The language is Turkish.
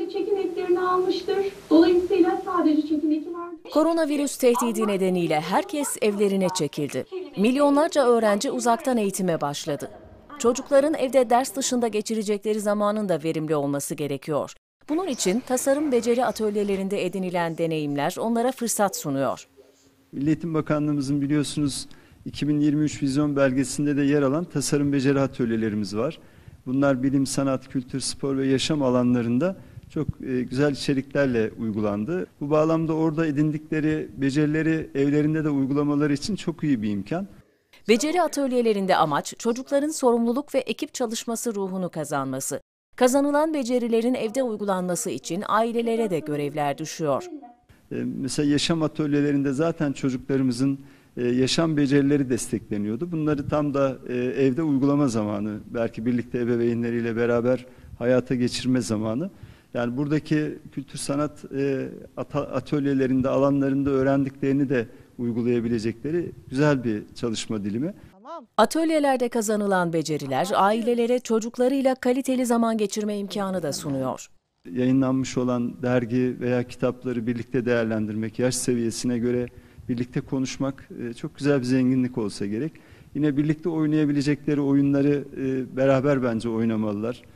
çekim eklerini almıştır. Dolayısıyla sadece çekim eki vardır. Koronavirüs tehdidi nedeniyle herkes evlerine çekildi. Milyonlarca öğrenci uzaktan eğitime başladı. Çocukların evde ders dışında geçirecekleri zamanın da verimli olması gerekiyor. Bunun için tasarım beceri atölyelerinde edinilen deneyimler onlara fırsat sunuyor. Milli Eğitim Bakanlığımızın biliyorsunuz 2023 vizyon belgesinde de yer alan tasarım beceri atölyelerimiz var. Bunlar bilim, sanat, kültür, spor ve yaşam alanlarında çok güzel içeriklerle uygulandı. Bu bağlamda orada edindikleri becerileri evlerinde de uygulamaları için çok iyi bir imkan. Beceri atölyelerinde amaç çocukların sorumluluk ve ekip çalışması ruhunu kazanması. Kazanılan becerilerin evde uygulanması için ailelere de görevler düşüyor. Mesela yaşam atölyelerinde zaten çocuklarımızın yaşam becerileri destekleniyordu. Bunları tam da evde uygulama zamanı, belki birlikte ebeveynleriyle beraber hayata geçirme zamanı. Yani buradaki kültür sanat atölyelerinde, alanlarında öğrendiklerini de uygulayabilecekleri güzel bir çalışma dilimi. Atölyelerde kazanılan beceriler ailelere çocuklarıyla kaliteli zaman geçirme imkanı da sunuyor. Yayınlanmış olan dergi veya kitapları birlikte değerlendirmek, yaş seviyesine göre birlikte konuşmak çok güzel bir zenginlik olsa gerek. Yine birlikte oynayabilecekleri oyunları beraber bence oynamalılar.